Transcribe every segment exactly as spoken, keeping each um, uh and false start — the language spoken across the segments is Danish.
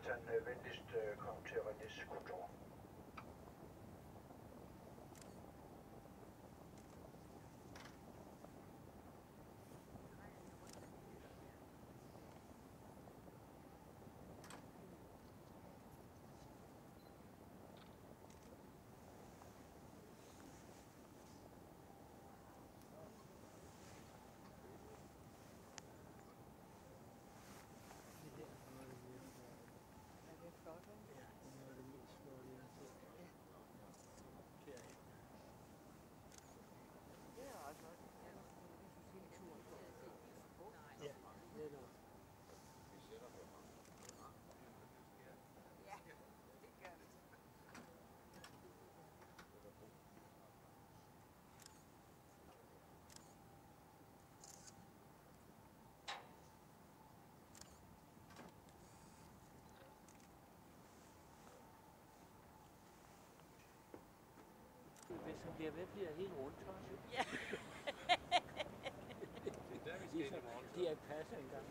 at han øh, venligst øh, kom til Renés kontor. Hvis han bliver ved, bliver helt rundt også. Ja. Det er der, vi skal ind i morgen. De er ikke passet engang.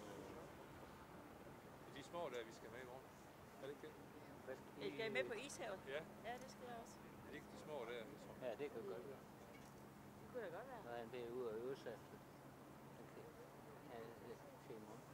De små der, vi skal med i morgen. Er det ikke det? I skal I med på Ishavet? Ja. Ja, det skal jeg også. Er det ikke de små der? Ligesom? Ja, det kan godt være. Det kunne da godt være. Når han bliver ude og øve sig. Okay. Ja, det er til i morgen.